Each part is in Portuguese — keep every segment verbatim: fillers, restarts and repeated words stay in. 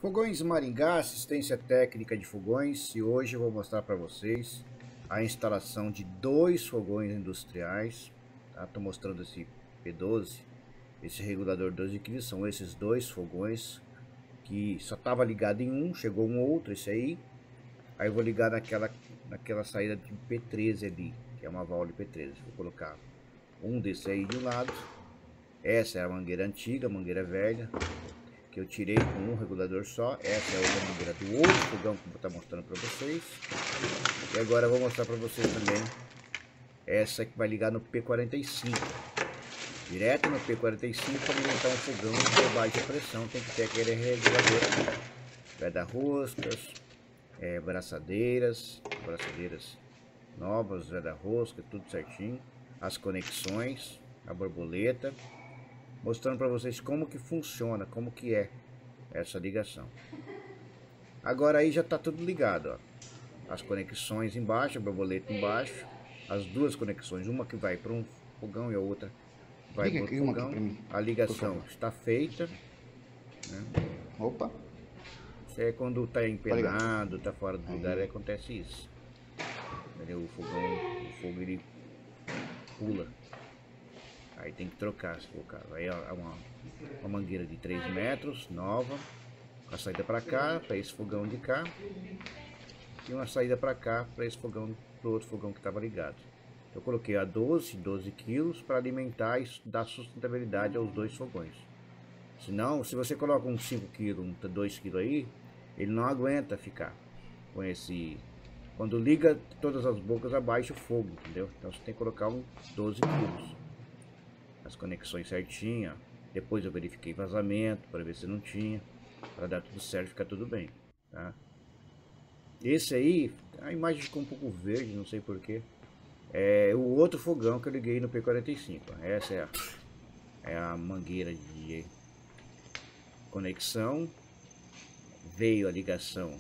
Fogões Maringá, assistência técnica de fogões, e hoje eu vou mostrar para vocês a instalação de dois fogões industriais. Tá? Tô mostrando esse P doze, esse regulador doze quilos, são esses dois fogões que só estava ligado em um, chegou um outro, esse aí. Aí eu vou ligar naquela, naquela saída de P treze ali, que é uma válvula de P treze. Vou colocar um desse aí de um lado. Essa é a mangueira antiga, mangueira velha, que eu tirei com um regulador só. Essa é a outra mangueira do outro fogão que eu vou estar mostrando para vocês. E agora eu vou mostrar para vocês também essa que vai ligar no P quarenta e cinco. Direto no P quarenta e cinco, para alimentar um fogão de baixa pressão, tem que ter aquele regulador aqui. Guarda-roscas, é, braçadeiras, braçadeiras novas, guarda-rosca, tudo certinho. As conexões, a borboleta. Mostrando para vocês como que funciona, como que é essa ligação. Agora aí já está tudo ligado, ó. As conexões embaixo, a borboleta embaixo, as duas conexões, uma que vai para um fogão e a outra vai para outro fogão. A ligação está feita, né? Opa! Isso é quando está empenado, está fora do lugar, aí acontece isso. O fogão, o fogo ele pula. Aí tem que trocar, se for caso. Aí é uma, uma mangueira de três metros, nova, com a saída para cá, para esse fogão de cá, e uma saída para cá, para esse fogão, para o outro fogão que estava ligado. Eu coloquei a doze, doze quilos para alimentar e dar sustentabilidade aos dois fogões. Senão, se você coloca um cinco quilos, um dois quilos aí, ele não aguenta ficar com esse... Quando liga todas as bocas, abaixa o fogo, entendeu? Então você tem que colocar um doze quilos. As conexões certinhas. Depois eu verifiquei vazamento para ver se não tinha, para dar tudo certo, ficar tudo bem, tá? Esse aí, a imagem ficou um pouco verde, não sei porquê. É o outro fogão que eu liguei no P quarenta e cinco. Essa é a, é a mangueira de conexão. Veio a ligação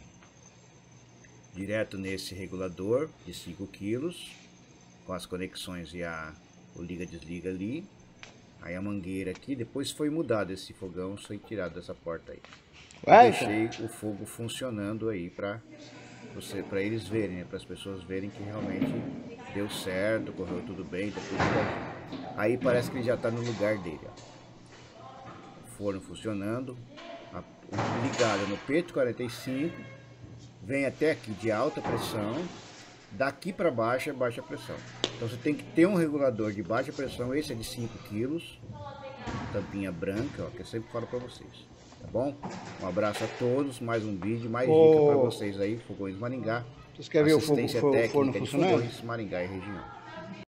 direto nesse regulador de cinco quilos, com as conexões e a, o liga-desliga ali. Aí a mangueira aqui, depois foi mudado esse fogão, foi tirado dessa porta aí. Eu deixei o fogo funcionando aí para você, para eles verem, né? Para as pessoas verem que realmente deu certo, correu tudo bem, tá tudo bem. Aí parece que ele já está no lugar dele, ó. O forno funcionando, a, ligado no P quarenta e cinco, vem até aqui de alta pressão, daqui para baixo é baixa pressão. Então você tem que ter um regulador de baixa pressão, esse é de cinco quilos, tampinha branca, ó, que eu sempre falo para vocês, tá bom? Um abraço a todos, mais um vídeo, mais oh. dica para vocês aí, Fogões Maringá. Vocês querem ver o fogo, assistência forno técnica de funcionando? Fogões Maringá e região.